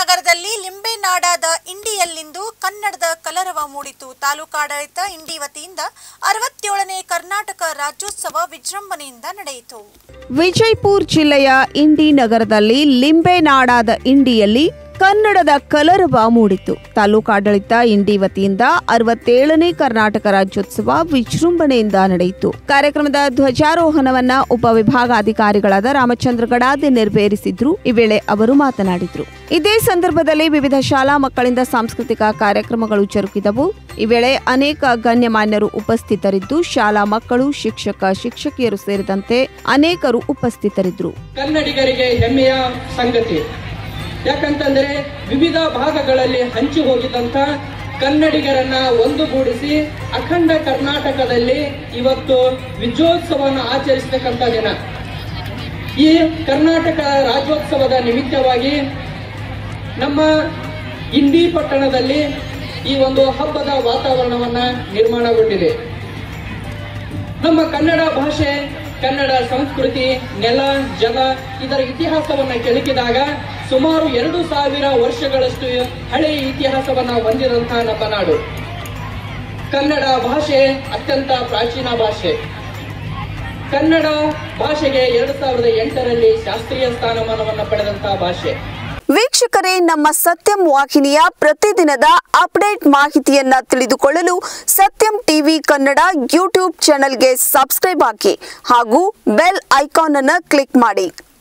ನಗರದಲ್ಲಿ ಲಿಂಬೆನಾಡಾದ ಇಂಡಿಯಲ್ಲಿಂದು ಕನ್ನಡದ ಕಲರವ ಮೂಡಿತು. ತಾಲೂಕಾಡಳಿತ ಇಂಡಿ ವತಿಯಿಂದ 67ನೇ ಕರ್ನಾಟಕ ರಾಜ್ಯೋತ್ಸವ ವಿಜೃಂಭಣೆಯಿಂದ ನಡೆಯಿತು. ವಿಜಯಪುರ ಜಿಲ್ಲೆಯ ಇಂಡಿ ನಗರದಲ್ಲಿ ಲಿಂಬೆನಾಡಾದ ಇಂಡಿಯಲ್ಲಿ ಕನ್ನಡದ ಕಲರವ ಮೂಡಿತು. ತಾಲೂಕಾಡಳಿತ ಇಂಡಿ ವತಿಯಿಂದ 67ನೇ ಕರ್ನಾಟಕ ರಾಜ್ಯೋತ್ಸವ ವಿಜೃಂಭಣೆಯಿಂದ ನಡೆಯಿತು. ಕಾರ್ಯಕ್ರಮದ ಧ್ವಜಾರೋಹಣವನ್ನ ಉಪವಿಭಾಗಾಧಿಕಾರಿಗಳಾದ ರಾಮಚಂದ್ರ ಗಡಾದೆ ನೆರವೇರಿಸಿದ್ರು. ಈ ವೇಳೆ ಅವರು ಮಾತನಾಡಿದ್ರು. ಇದೇ ಸಂದರ್ಭದಲ್ಲಿ ವಿವಿಧ ಶಾಲಾ ಮಕ್ಕಳಿಂದ ಸಾಂಸ್ಕೃತಿಕ ಕಾರ್ಯಕ್ರಮಗಳು ಜರುಗಿದವು. ಈ ವೇಳೆ ಅನೇಕ ಗಣ್ಯಮಾನ್ಯರು ಉಪಸ್ಥಿತರಿದ್ದು ಶಾಲಾ ಮಕ್ಕಳು, ಶಿಕ್ಷಕಿಯರು ಸೇರಿದಂತೆ ಅನೇಕರು ಉಪಸ್ಥಿತರಿದ್ದರು. ಕನ್ನಡಿಗರಿಗೆ ಹೆಮ್ಮೆಯ ಸಂಗತಿ. ಯಾಕಂತಂದ್ರೆ ವಿವಿಧ ಭಾಗಗಳಲ್ಲಿ ಹಂಚಿ ಹೋಗಿದ್ದಂತ ಕನ್ನಡಿಗರನ್ನ ಒಂದುಗೂಡಿಸಿ ಅಖಂಡ ಕರ್ನಾಟಕದಲ್ಲಿ ಇವತ್ತು ವಿಜಯೋತ್ಸವವನ್ನು ಆಚರಿಸತಕ್ಕಂತ ದಿನ. ಈ ಕರ್ನಾಟಕ ರಾಜ್ಯೋತ್ಸವದ ನಿಮಿತ್ತವಾಗಿ ನಮ್ಮ ಇಂಡಿ ಪಟ್ಟಣದಲ್ಲಿ ಈ ಒಂದು ಹಬ್ಬದ ವಾತಾವರಣವನ್ನ ನಿರ್ಮಾಣಗೊಂಡಿದೆ. ನಮ್ಮ ಕನ್ನಡ ಭಾಷೆ, ಕನ್ನಡ ಸಂಸ್ಕೃತಿ, ನೆಲ, ಜಲ ಇದರ ಇತಿಹಾಸವನ್ನ ಕೆಣಕಿದಾಗ ಸುಮಾರು 2000 ವರ್ಷಗಳಷ್ಟು ಹಳೆಯ ಇತಿಹಾಸವನ್ನ ಹೊಂದಿದಂತಹ ನಮ್ಮ ನಾಡು. ಕನ್ನಡ ಭಾಷೆ ಅತ್ಯಂತ ಪ್ರಾಚೀನ ಭಾಷೆ. ಕನ್ನಡ ಭಾಷೆಗೆ 2008ರಲ್ಲಿ ಶಾಸ್ತ್ರೀಯ ಸ್ಥಾನಮಾನವನ್ನು ಪಡೆದಂತಹ ಭಾಷೆ. ವೀಕ್ಷಕರೇ, ನಮ್ಮ ಸತ್ಯಂ ವಾಹಿನಿಯ ಪ್ರತಿದಿನದ ಅಪ್ಡೇಟ್ ಮಾಹಿತಿಯನ್ನ ತಿಳಿದುಕೊಳ್ಳಲು ಸತ್ಯಂ ಟಿವಿ ಕನ್ನಡ ಯೂಟ್ಯೂಬ್ ಚಾನೆಲ್ಗೆ ಸಬ್ಸ್ಕ್ರೈಬ್ ಆಗಿ ಹಾಗೂ ಬೆಲ್ ಐಕಾನ್ ಅನ್ನು ಕ್ಲಿಕ್ ಮಾಡಿ.